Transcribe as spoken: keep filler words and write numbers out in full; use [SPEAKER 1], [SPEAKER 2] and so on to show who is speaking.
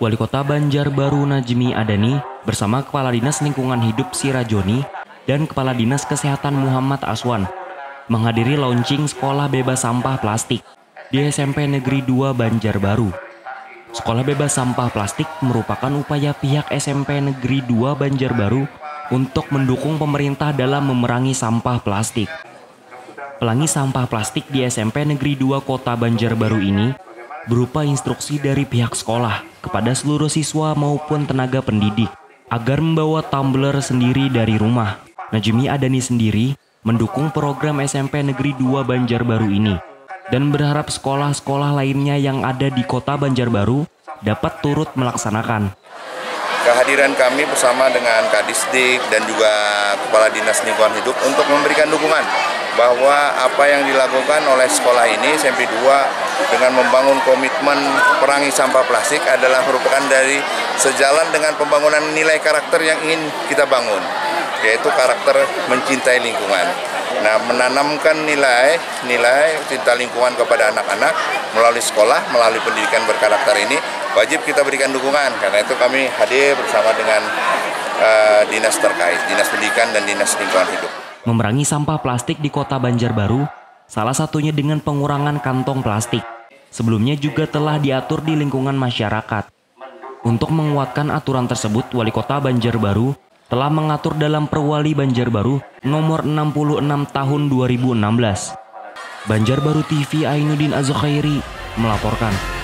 [SPEAKER 1] Wali Kota Banjarbaru Najmi Adani bersama Kepala Dinas Lingkungan Hidup Sirajoni dan Kepala Dinas Kesehatan Muhammad Aswan menghadiri launching Sekolah Bebas Sampah Plastik di S M P Negeri dua Banjarbaru. Sekolah Bebas Sampah Plastik merupakan upaya pihak S M P Negeri dua Banjarbaru untuk mendukung pemerintah dalam memerangi sampah plastik. Pelangi sampah plastik di S M P Negeri dua Kota Banjarbaru ini berupa instruksi dari pihak sekolah kepada seluruh siswa maupun tenaga pendidik agar membawa tumbler sendiri dari rumah. Najmi Adani sendiri mendukung program S M P Negeri dua Banjarbaru ini dan berharap sekolah-sekolah lainnya yang ada di Kota Banjarbaru dapat turut melaksanakan.
[SPEAKER 2] Kehadiran kami bersama dengan Kadisdik dan juga Kepala Dinas Lingkungan Hidup untuk memberikan dukungan bahwa apa yang dilakukan oleh sekolah ini S M P dua dengan membangun komitmen perangi sampah plastik adalah merupakan dari sejalan dengan pembangunan nilai karakter yang ingin kita bangun, yaitu karakter mencintai lingkungan. Nah, menanamkan nilai nilai cinta lingkungan kepada anak-anak melalui sekolah, melalui pendidikan berkarakter ini wajib kita berikan dukungan. Karena itu kami hadir bersama dengan uh, dinas terkait, Dinas Pendidikan dan Dinas Lingkungan Hidup.
[SPEAKER 1] Memerangi sampah plastik di Kota Banjarbaru, salah satunya dengan pengurangan kantong plastik. Sebelumnya juga telah diatur di lingkungan masyarakat. Untuk menguatkan aturan tersebut, Wali Kota Banjarbaru telah mengatur dalam Perwali Banjarbaru nomor enam puluh enam tahun dua ribu enam belas. Banjarbaru T V Ainuddin Azkhairi melaporkan.